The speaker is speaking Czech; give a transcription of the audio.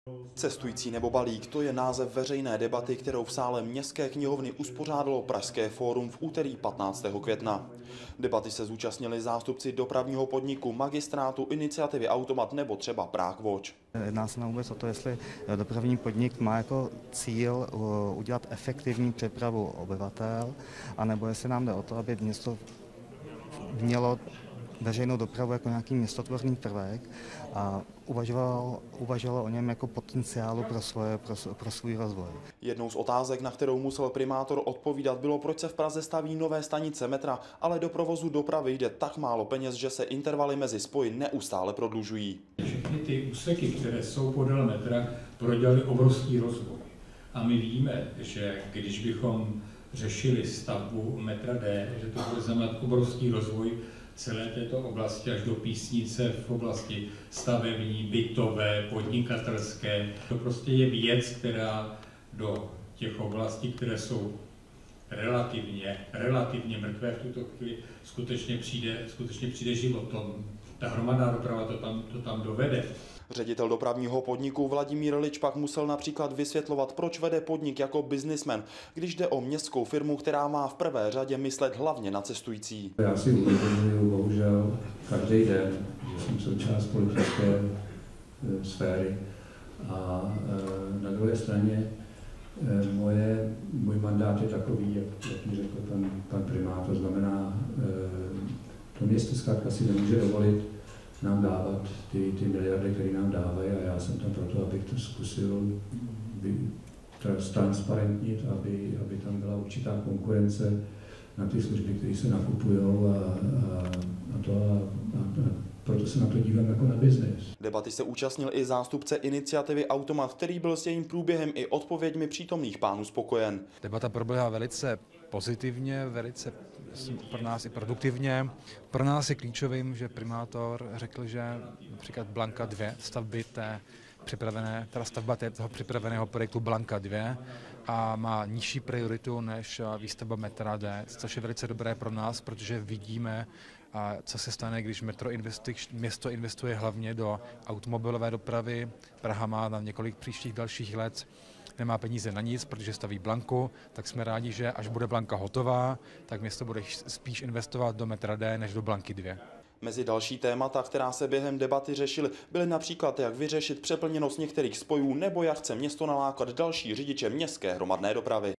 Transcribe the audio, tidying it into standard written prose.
Cestující nebo balík, to je název veřejné debaty, kterou v sále Městské knihovny uspořádalo Pražské fórum v úterý 15. května. Debaty se zúčastnili zástupci dopravního podniku, magistrátu, iniciativy Automat nebo třeba Prague Watch. Jedná se nám vůbec o to, jestli dopravní podnik má jako cíl udělat efektivní přepravu obyvatel, anebo jestli nám jde o to, aby město mělo veřejnou dopravu jako nějaký městotvorný prvek a uvažovalo o něm jako potenciálu pro svůj rozvoj. Jednou z otázek, na kterou musel primátor odpovídat, bylo, proč se v Praze staví nové stanice metra, ale do provozu dopravy jde tak málo peněz, že se intervaly mezi spoji neustále prodlužují. Všechny ty úseky, které jsou podél metra, prodělaly obrovský rozvoj. A my víme, že když bychom řešili stavbu metra D, že to bude znamenat obrovský rozvoj celé této oblasti až do Písnice v oblasti stavební, bytové, podnikatelské. To prostě je věc, která do těch oblastí, které jsou relativně mrtvé v tuto chvíli, skutečně přijde život. Ta hromadná doprava to tam dovede. Ředitel dopravního podniku Vladimír Lič pak musel například vysvětlovat, proč vede podnik jako biznismen, když jde o městskou firmu, která má v prvé řadě myslet hlavně na cestující. Já si uvědomuji bohužel každý den, že jsem součást politické sféry a na druhé straně můj mandát je takový, jak mi řekl pan primátor, znamená, to město zkrátka si nemůže dovolit nám dávat ty miliardy, které nám dávají, a já jsem tam proto, abych to zkusil transparentnit, aby tam byla určitá konkurence na ty služby, které se nakupují a proto se na to dívám jako na biznes. Debaty se účastnil i zástupce iniciativy Automat, který byl s jejím průběhem i odpověďmi přítomných pánů spokojen. Debata proběhla velice pozitivně, velice pro nás i produktivně. Pro nás je klíčovým, že primátor řekl, že například Blanka 2, stavba toho připraveného projektu Blanka 2 a má nižší prioritu než výstavba metra D, což je velice dobré pro nás, protože vidíme, co se stane, když město investuje hlavně do automobilové dopravy. Praha má na několik příštích dalších let nemá peníze na nic, protože staví Blanku, tak jsme rádi, že až bude Blanka hotová, tak město bude spíš investovat do metra D než do Blanky 2. Mezi další témata, která se během debaty řešily, byly například, jak vyřešit přeplněnost některých spojů nebo jak chce město nalákat další řidiče městské hromadné dopravy.